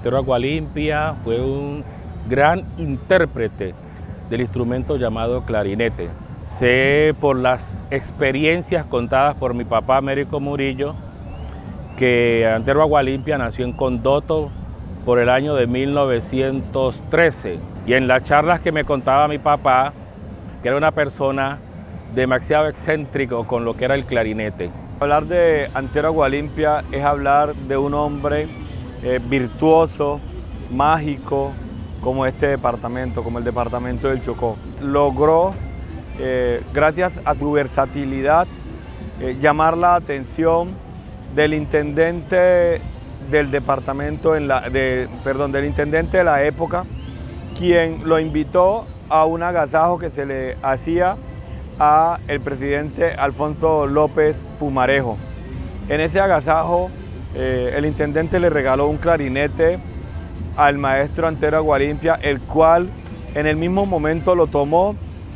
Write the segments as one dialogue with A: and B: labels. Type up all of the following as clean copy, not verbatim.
A: Antero Agualimpia fue un gran intérprete del instrumento llamado clarinete. Sé por las experiencias contadas por mi papá Américo Murillo que Antero Agualimpia nació en Condoto por el año de 1913. Y en las charlas que me contaba mi papá, que era una persona demasiado excéntrico con lo que era el clarinete.
B: Hablar de Antero Agualimpia es hablar de un hombre virtuoso, mágico, como este departamento, como el departamento del Chocó. Logró, gracias a su versatilidad, llamar la atención del intendente del departamento, del intendente de la época, quien lo invitó a un agasajo que se le hacía a el presidente Alfonso López Pumarejo. En ese agasajo, el intendente le regaló un clarinete al maestro Antero Agualimpia, el cual en el mismo momento lo tomó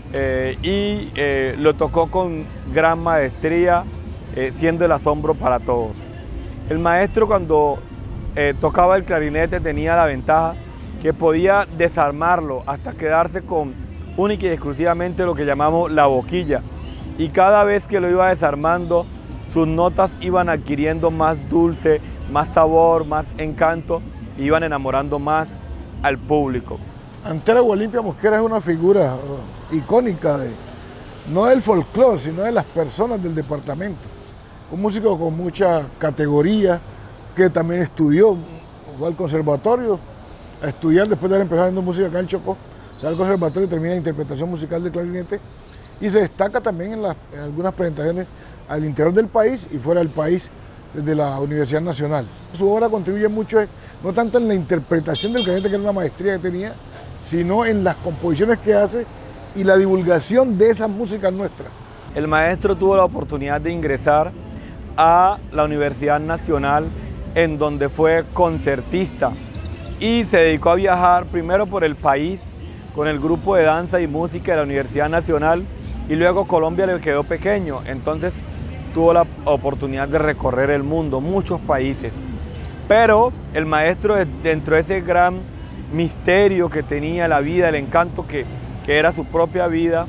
B: y lo tocó con gran maestría, siendo el asombro para todos. El maestro, cuando tocaba el clarinete, tenía la ventaja que podía desarmarlo hasta quedarse con única y exclusivamente lo que llamamos la boquilla, y cada vez que lo iba desarmando, sus notas iban adquiriendo más dulce, más sabor, más encanto, y iban enamorando más al público.
C: Antero Agualimpia Mosquera es una figura icónica, no del folclore, sino de las personas del departamento. Un músico con mucha categoría, que también estudió, fue al conservatorio a estudiar después de haber empezado haciendo música acá en Chocó. O sea, al conservatorio termina en interpretación musical de clarinete y se destaca también en algunas presentaciones al interior del país y fuera del país desde la Universidad Nacional. Su obra contribuye mucho, no tanto en la interpretación del clarinete, que era una maestría que tenía, sino en las composiciones que hace y la divulgación de esas músicas nuestras.
B: El maestro tuvo la oportunidad de ingresar a la Universidad Nacional, en donde fue concertista y se dedicó a viajar primero por el país con el grupo de danza y música de la Universidad Nacional, y luego Colombia le quedó pequeño, entonces tuvo la oportunidad de recorrer el mundo, muchos países. Pero el maestro, dentro de ese gran misterio que tenía la vida, el encanto que era su propia vida,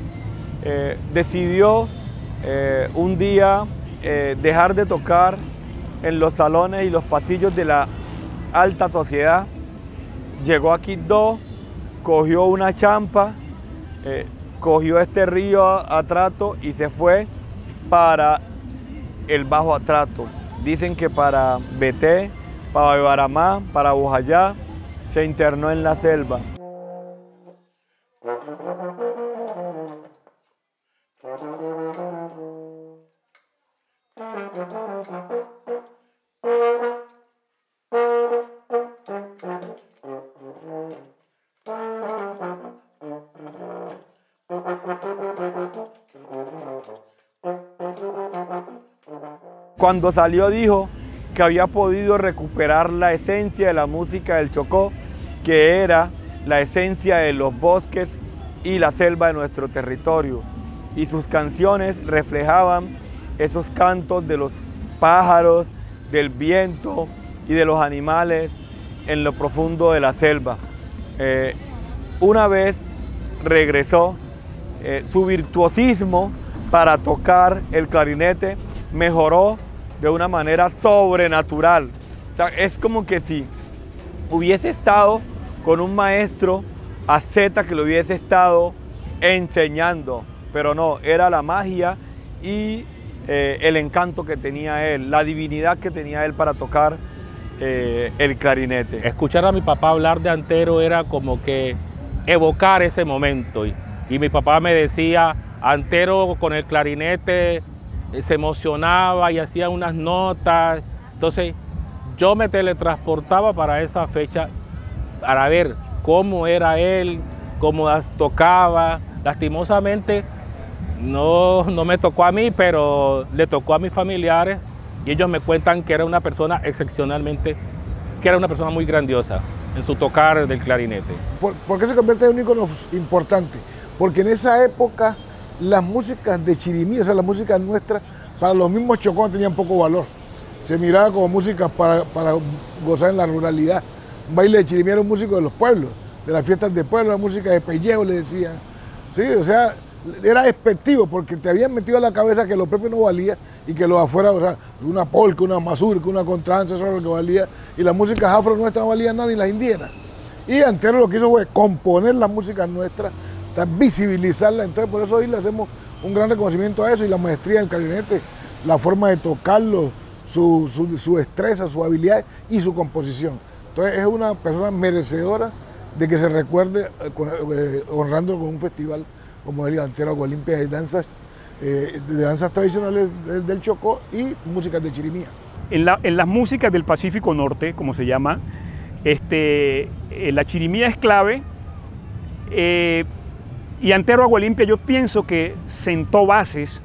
B: decidió un día dejar de tocar en los salones y los pasillos de la alta sociedad. Llegó a Quibdó, cogió una champa, cogió este río Atrato y se fue para el Bajo Atrato. Dicen que para Beté, para Baramá, para Bojayá, se internó en la selva. Cuando salió dijo que había podido recuperar la esencia de la música del Chocó, que era la esencia de los bosques y la selva de nuestro territorio. Y sus canciones reflejaban esos cantos de los pájaros, del viento y de los animales en lo profundo de la selva. Una vez regresó, su virtuosismo para tocar el clarinete mejoró de una manera sobrenatural. O sea, es como que si hubiese estado con un maestro asceta que lo hubiese estado enseñando, pero no, era la magia y el encanto que tenía él, la divinidad que tenía él para tocar el clarinete.
A: Escuchar a mi papá hablar de Antero era como que evocar ese momento, y mi papá me decía, Antero con el clarinete se emocionaba y hacía unas notas. Entonces yo me teletransportaba para esa fecha para ver cómo era él, cómo tocaba. Lastimosamente no me tocó a mí, pero le tocó a mis familiares, y ellos me cuentan que era una persona que era una persona muy grandiosa en su tocar del clarinete.
C: ¿Por qué se convierte en un ícono importante? Porque en esa época las músicas de Chirimí, o sea, las músicas nuestras, para los mismos chocones tenían poco valor. Se miraba como música para gozar en la ruralidad. Un baile de chirimía era un músico de los pueblos, de las fiestas de pueblo, la música de pellejo le decían. Sí, o sea, era despectivo porque te habían metido a la cabeza que lo propio no valía y que lo afuera, o sea, una polca, una mazurca, una contradanza, eso era lo que valía. Y las músicas afro nuestras no valían nada, ni las indígenas. Y Antero lo que hizo fue componer las músicas nuestras, visibilizarlas. Entonces por eso hoy le hacemos un gran reconocimiento a eso y la maestría del clarinete, la forma de tocarlo, su destreza, su habilidad y su composición. Entonces es una persona merecedora de que se recuerde honrándolo con un festival como el Antero Agualimpia de danzas tradicionales del Chocó y músicas de chirimía.
D: En las músicas del Pacífico Norte, como se llama, la chirimía es clave y Antero Agualimpia yo pienso que sentó bases,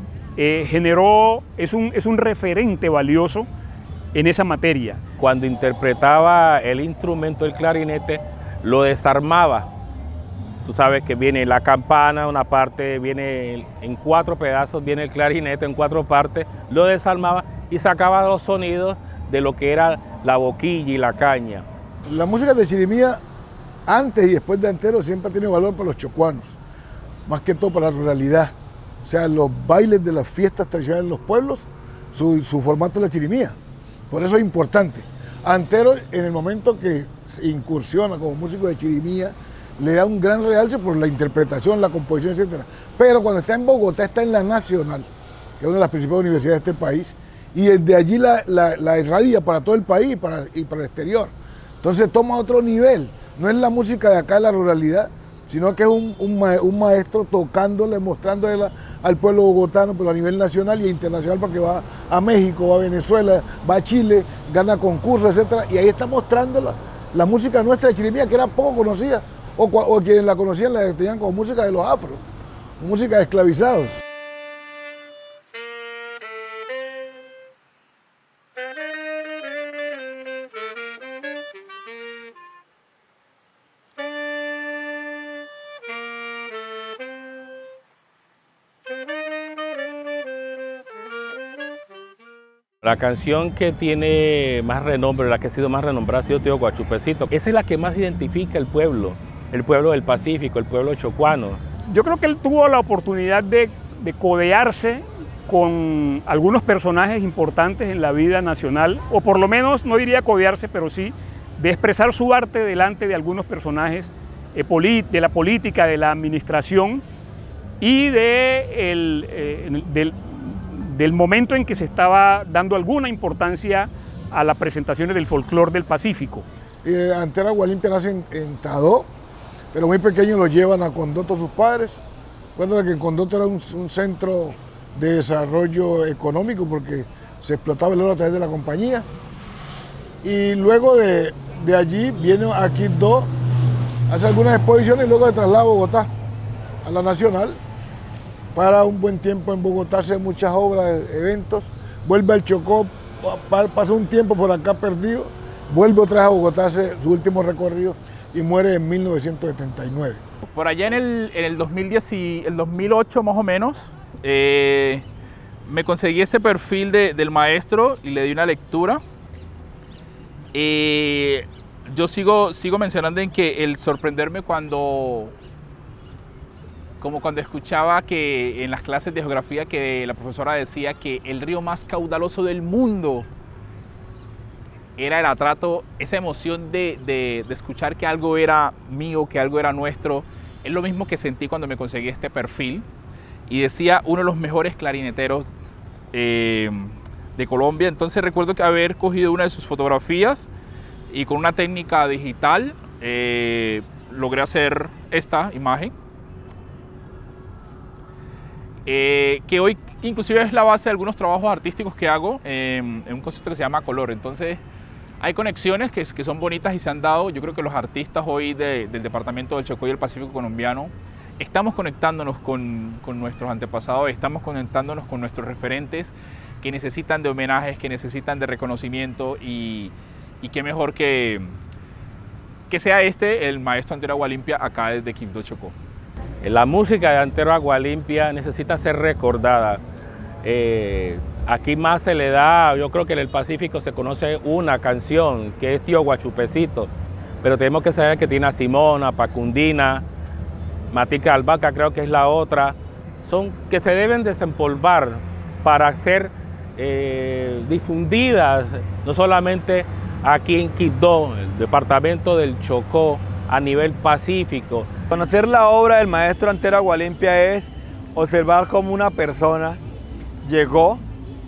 D: es un referente valioso en esa materia.
A: Cuando interpretaba el instrumento del clarinete, lo desarmaba. Tú sabes que viene la campana, una parte viene en 4 pedazos, viene el clarinete en 4 partes, lo desarmaba y sacaba los sonidos de lo que era la boquilla y la caña.
C: La música de chirimía, antes y después de Antero, siempre ha tenido valor para los chocuanos, más que todo para la ruralidad. O sea, los bailes de las fiestas tradicionales en los pueblos, su formato es la chirimía. Por eso es importante. Antero, en el momento que se incursiona como músico de chirimía, le da un gran realce por la interpretación, la composición, etc. Pero cuando está en Bogotá, está en la Nacional, que es una de las principales universidades de este país, y desde allí la irradia para todo el país y para el exterior. Entonces toma otro nivel. No es la música de acá de la ruralidad, sino que es un maestro tocándole, mostrándole al pueblo bogotano, pero a nivel nacional y internacional, porque va a México, va a Venezuela, va a Chile, gana concursos, etc. Y ahí está mostrando la música nuestra de chirimía, que era poco conocida, o quienes la conocían la tenían como música de los afros, música de esclavizados.
A: La canción que tiene más renombre, la que ha sido más renombrada, ha sido Tío Guachupecito. Esa es la que más identifica el pueblo del Pacífico, el pueblo chocuano.
D: Yo creo que él tuvo la oportunidad de codearse con algunos personajes importantes en la vida nacional, o por lo menos, no diría codearse, pero sí de expresar su arte delante de algunos personajes de la política, de la administración y del momento en que se estaba dando alguna importancia a las presentaciones del folclore del Pacífico.
C: Antero Agualimpia nace en Tadó, pero muy pequeño lo llevan a Condoto sus padres. Recuerda que Condoto era un centro de desarrollo económico porque se explotaba el oro a través de la compañía. Y luego de allí viene a Quibdó, hace algunas exposiciones y luego se traslada a Bogotá, a la Nacional. Para un buen tiempo en Bogotá, hace muchas obras, eventos, vuelve al Chocó, pasa un tiempo por acá perdido, vuelve otra vez a Bogotá, hace su último recorrido y muere en 1979.
E: Por allá en el 2010 y el 2008 más o menos, me conseguí este perfil del maestro y le di una lectura. Yo sigo mencionando en que el sorprenderme cuando escuchaba que en las clases de geografía que la profesora decía que el río más caudaloso del mundo era el Atrato, esa emoción de escuchar que algo era mío, que algo era nuestro, es lo mismo que sentí cuando me conseguí este perfil y decía uno de los mejores clarineteros de Colombia. Entonces recuerdo que haber cogido una de sus fotografías y con una técnica digital logré hacer esta imagen. Que hoy inclusive es la base de algunos trabajos artísticos que hago en un concepto que se llama color. Entonces hay conexiones que son bonitas y se han dado. Yo creo que los artistas hoy del departamento del Chocó y el Pacífico colombiano estamos conectándonos con nuestros antepasados, estamos conectándonos con nuestros referentes que necesitan de homenajes, que necesitan de reconocimiento y qué mejor que sea el maestro Antero Agualimpia acá desde Quibdó, Chocó.
A: La música de Antero Agualimpia necesita ser recordada. Aquí más se le da, yo creo que en el Pacífico se conoce una canción que es Tío Guachupecito. pero tenemos que saber que tiene a Simona, Pacundina, Matica Albaca, creo que es la otra, son que se deben desempolvar para ser difundidas, no solamente aquí en Quibdó, el departamento del Chocó, a nivel pacífico.
B: Conocer la obra del maestro Antero Agualimpia es observar cómo una persona llegó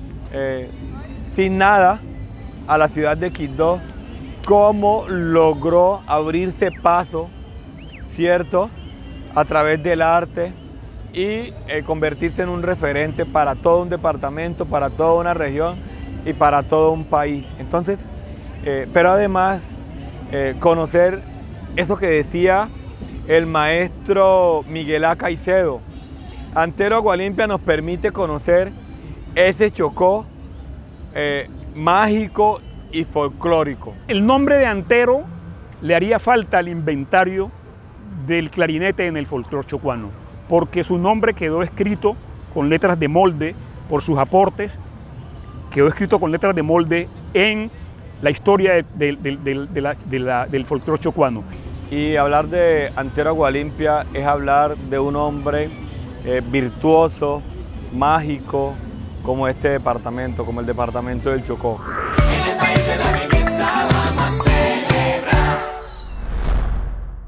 B: sin nada a la ciudad de Quibdó, cómo logró abrirse paso, ¿cierto?, a través del arte y convertirse en un referente para todo un departamento, para toda una región y para todo un país. Entonces, pero además conocer eso que decía el maestro Miguel A. Caicedo. Antero Agualimpia nos permite conocer ese Chocó mágico y folclórico.
D: El nombre de Antero le haría falta al inventario del clarinete en el folclore chocuano, porque su nombre quedó escrito con letras de molde por sus aportes, quedó escrito con letras de molde en la historia del folclore chocuano.
B: Y hablar de Antero Agualimpia es hablar de un hombre virtuoso, mágico, como este departamento, como el departamento del Chocó.